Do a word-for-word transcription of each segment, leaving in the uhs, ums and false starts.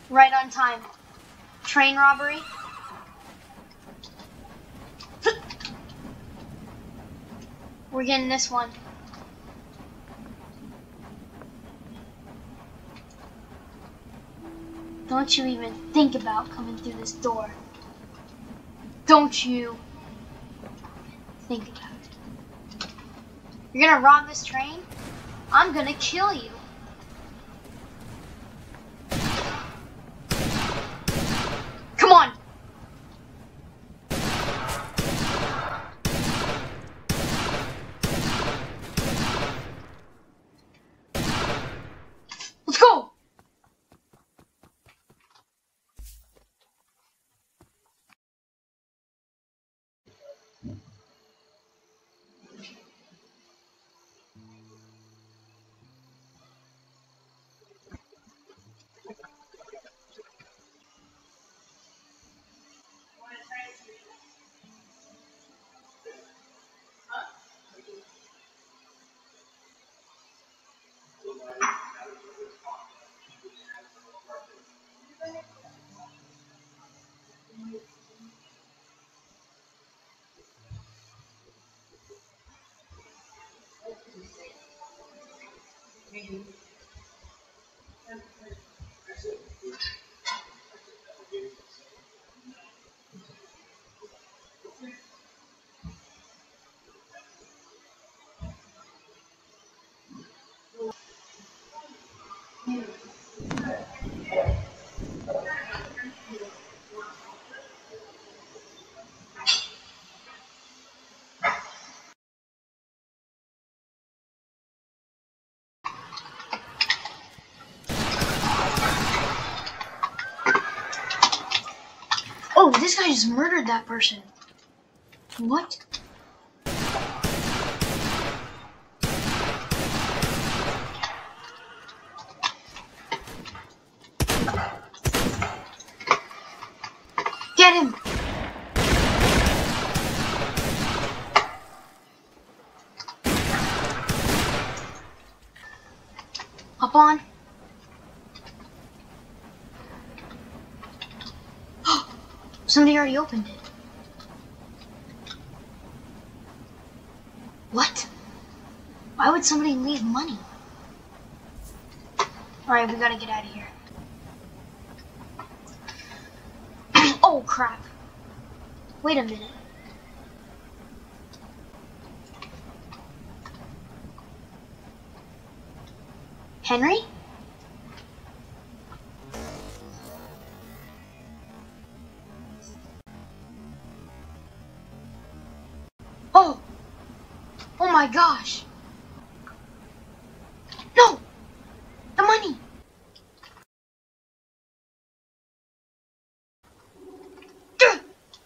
Right on time. Train robbery. We're getting this one. Don't you even think about coming through this door. Don't you think about it. You're gonna rob this train? I'm gonna kill you. Come on! Let's go! Oh, this guy just murdered that person. What? Get him! Hop on. Somebody already opened it. What? Why would somebody leave money? Alright, we gotta get out of here. Oh crap. Wait a minute. Henry? Oh! Oh my gosh! No! The money! Duh!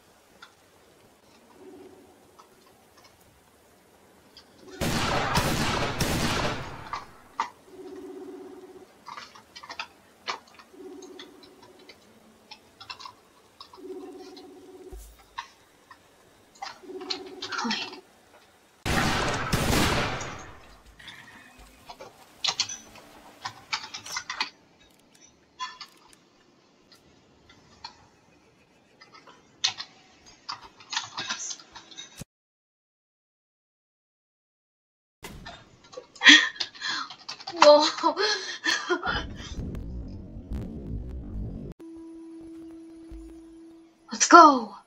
Wait. Whoa. Let's go.